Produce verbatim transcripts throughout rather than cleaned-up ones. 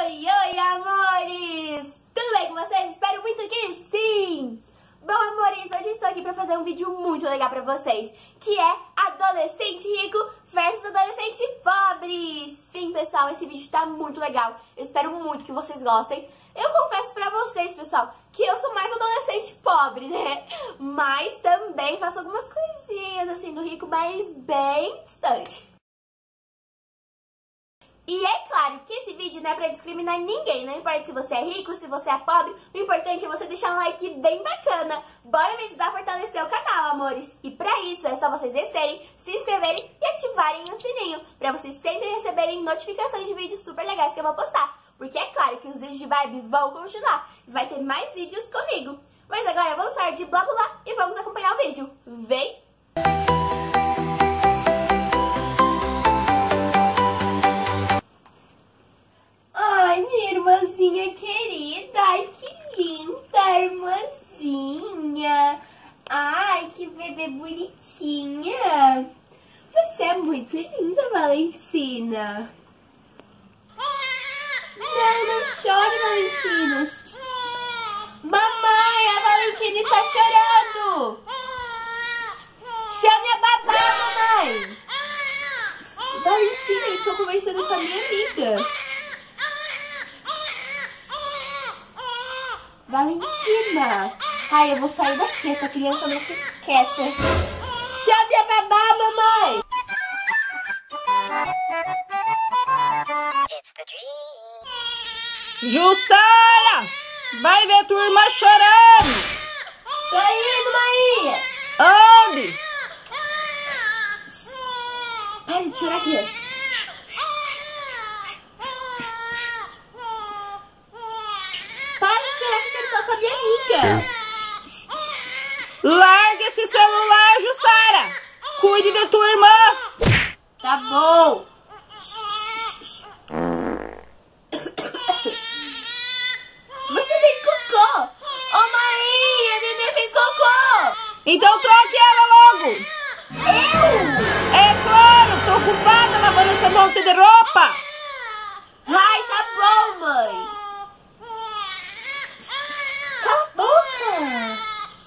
Oi, oi, amores! Tudo bem com vocês? Espero muito que sim! Bom, amores, hoje eu estou aqui para fazer um vídeo muito legal para vocês, que é adolescente rico versus adolescente pobre. Sim, pessoal, esse vídeo tá muito legal. Eu espero muito que vocês gostem. Eu confesso pra vocês, pessoal, que eu sou mais adolescente pobre, né? Mas também faço algumas coisinhas assim do rico, mas bem distante. E é claro que esse vídeo não é pra discriminar ninguém, não importa se você é rico, se você é pobre, o importante é você deixar um like bem bacana. Bora me ajudar a fortalecer o canal, amores. E pra isso é só vocês descerem, se inscreverem e ativarem o sininho, pra vocês sempre receberem notificações de vídeos super legais que eu vou postar. Porque é claro que os vídeos de Barbie vão continuar e vai ter mais vídeos comigo. Mas agora vamos parar de blá blá blá e vamos acompanhar o vídeo. Vem! Ai, minha irmãzinha querida, ai que linda, irmãzinha. Ai, que bebê bonitinha. Você é muito linda, Valentina. Não, não chore, Valentina. Mamãe, a Valentina está chorando. Chame a babá, mamãe. Valentina, eu estou conversando com a minha amiga. Valentina. Ai, eu vou sair daqui, essa criança não fica quieta. Chame a babá, mamãe. Jussara! Vai ver a tua irmã chorando! Tô indo, Maria! Onde? Pare de chorar, criança! Para de chorar que eu quero falar com a minha amiga! Larga esse celular, Jussara! Cuide da tua irmã! Tá bom! Você fez cocô! Ô, Maria, a neném fez cocô! Então troque ela logo! Eu? É claro, tô ocupada lavando esse monte de roupa! Ai, tá bom, mãe! Cala a boca!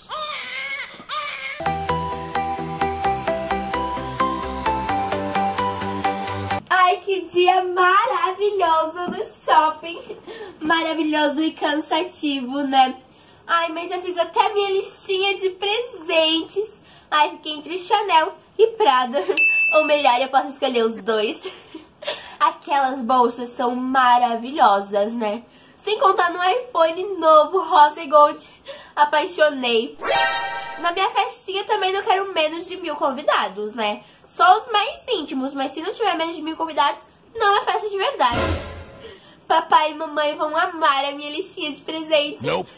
Ai, que dia maravilhoso no shopping! Maravilhoso e cansativo, né? Ai, mas já fiz até a minha listinha de presentes. Ai, fiquei entre Chanel e Prada. Ou melhor, eu posso escolher os dois. Aquelas bolsas são maravilhosas, né? Sem contar no iPhone novo, rosa e gold. Apaixonei. Na minha festinha também não quero menos de mil convidados, né? Só os mais íntimos, mas se não tiver menos de mil convidados, não é festa de verdade. Papai e mamãe vão amar a minha listinha de presentes. Nope.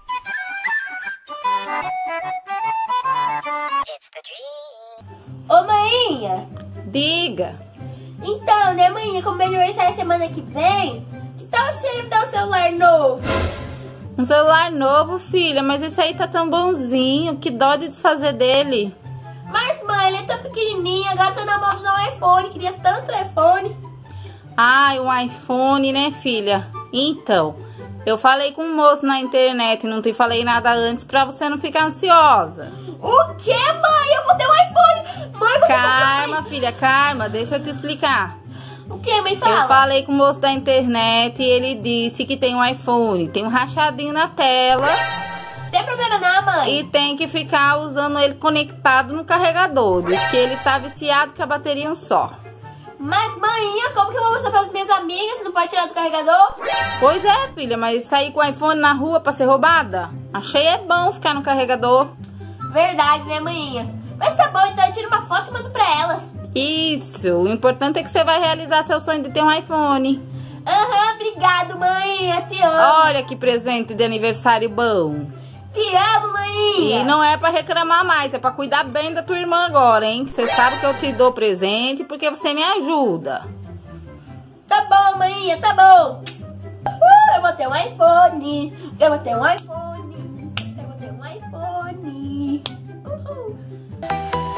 Ô, mãinha! Diga! Então, né, mãinha, como meu aniversário é semana que vem, que tal você me dar um celular novo? Um celular novo, filha, mas esse aí tá tão bonzinho, que dó de desfazer dele. Mas, mãe, ele é tão pequenininho, agora tô na mão de usar um iPhone, queria tanto iPhone. Ai, um iPhone, né, filha? Então, eu falei com um moço na internet, não te falei nada antes pra você não ficar ansiosa. O que, mãe? Eu vou ter um iPhone! Mãe, você Calma, filha, calma, deixa eu te explicar. O que, mãe? Fala. Eu falei com o moço da internet e ele disse que tem um iPhone, tem um rachadinho na tela. Não tem problema não, mãe. E tem que ficar usando ele conectado no carregador. Diz que ele tá viciado com a bateria é um só. Mas, mãinha, como que eu vou mostrar para as minhas amigas se não pode tirar do carregador? Pois é, filha, mas sair com o iPhone na rua pra ser roubada? Achei é bom ficar no carregador. Verdade, né, mãinha? Mas tá bom, então eu tiro uma foto e mando pra elas. Isso, o importante é que você vai realizar seu sonho de ter um iPhone. Aham, obrigado, mãinha, te amo. Olha que presente de aniversário bom. Te amo, mãinha. E não é pra reclamar mais, é pra cuidar bem da tua irmã agora, hein? Que você sabe que eu te dou presente porque você me ajuda. Tá bom, mãinha, tá bom. Uh, eu vou ter um iPhone. Eu vou ter um iPhone. Eu vou ter um iPhone. Uhul.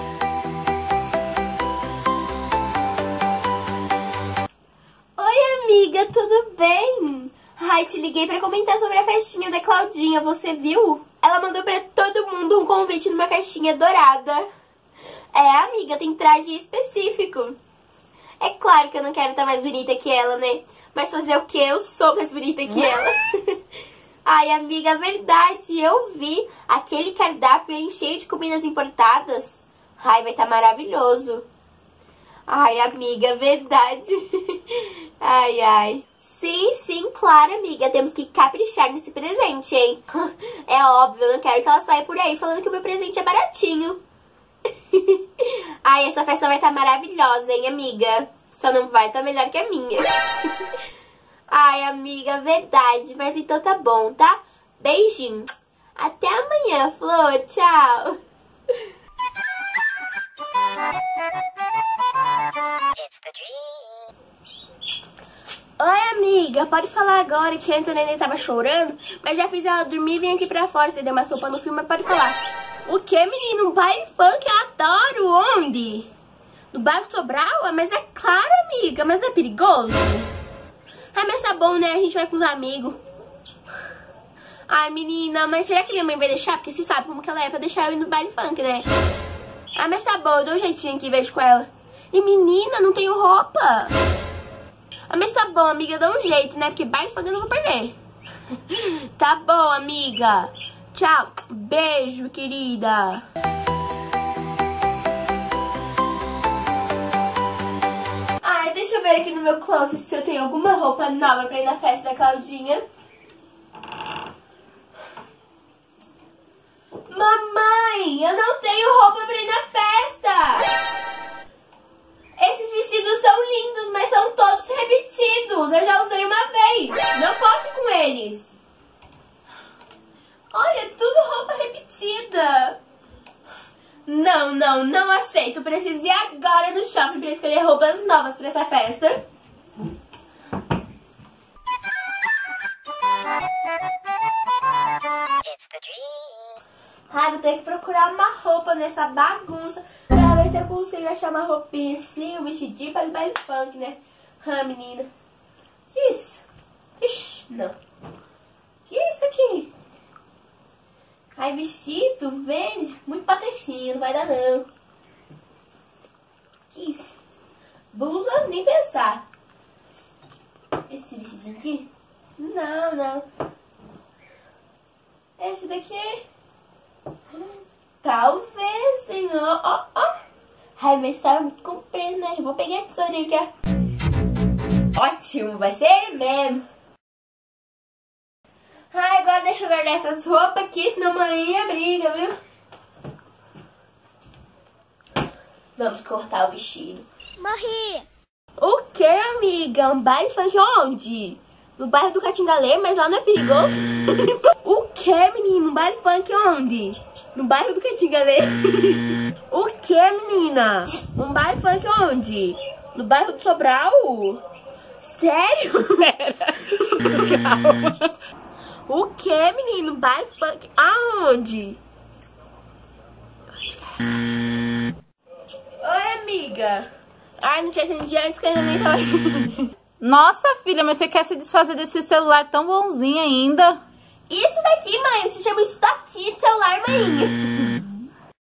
Oi, amiga. amiga, tudo bem? Ai, te liguei pra comentar sobre a festinha da Claudinha, você viu? Ela mandou pra todo mundo um convite numa caixinha dourada. É, amiga, tem traje específico. É claro que eu não quero estar mais bonita que ela, né? Mas fazer o quê? Eu sou mais bonita que ela. Ai, amiga, verdade, eu vi. Aquele cardápio aí cheio de comidas importadas. Ai, vai estar maravilhoso. Ai, amiga, verdade. Ai, ai. Sim, sim, claro, amiga. Temos que caprichar nesse presente, hein? É óbvio, eu não quero que ela saia por aí falando que o meu presente é baratinho. Ai, essa festa vai estar maravilhosa, hein, amiga? Só não vai estar melhor que a minha. Ai, amiga, verdade. Mas então tá bom, tá? Beijinho. Até amanhã, Flor. Tchau. Oi, amiga, pode falar agora que antes a neném tava chorando, mas já fiz ela dormir e vim aqui pra fora. Você deu uma sopa no filme, mas pode falar. O que, menino? Um baile funk? Eu adoro. Onde? No bairro Sobral? Ah, mas é claro, amiga, mas não é perigoso? Ah, mas tá bom, né? A gente vai com os amigos. Ai, menina, mas será que minha mãe vai deixar? Porque você sabe como que ela é pra deixar eu ir no baile funk, né? Ah, mas tá bom, eu dou um jeitinho aqui e vejo com ela. E menina, não tenho roupa. Ah, mas tá bom, amiga, dá um jeito, né? Porque baile funk eu não vou perder. Tá bom, amiga. Tchau. Beijo, querida. Ai, deixa eu ver aqui no meu closet se eu tenho alguma roupa nova pra ir na festa da Claudinha. Mamãe, eu não tenho roupa pra ir na festa. Esses vestidos são lindos, mas são todos repetidos. Eu já usei uma vez. Não posso ir com eles. Olha, tudo roupa repetida. Não, não, não aceito. Preciso ir agora no shopping pra escolher roupas novas pra essa festa. Ai, vou ter que procurar uma roupa nessa bagunça pra ver se eu consigo achar uma roupinha assim, um vestidinho para o baile funk, né? Ah, menina. Que isso? Ixi, não. Que isso aqui? Ai, vestido verde, muito patricinha, não vai dar não. Que isso? Blusa, nem pensar. Esse vestidinho aqui? Não, não. Esse daqui? Talvez, senhor. Ó, ó. Ai, mas tá muito comprido, né? Eu vou pegar a tesourinha aqui, ó. Ótimo, vai ser ele mesmo. Ai, agora deixa eu guardar essas roupas aqui, senão amanhã briga, viu? Vamos cortar o vestido. Morri! O que, amiga? Um baile funk onde? No bairro do Catingalê, mas lá não é perigoso? O que, menino? Um baile funk onde? No bairro do Catingalê. O que, menina? Um baile funk onde? No bairro do Sobral? Sério? Calma. O que, menino? Um baile funk aonde? Oi, amiga. Ai, não tinha atendido antes que eu nem tava... Nossa, filha, mas você quer se desfazer desse celular tão bonzinho ainda? Isso daqui, mãe, se chama isso daqui de celular, mãe.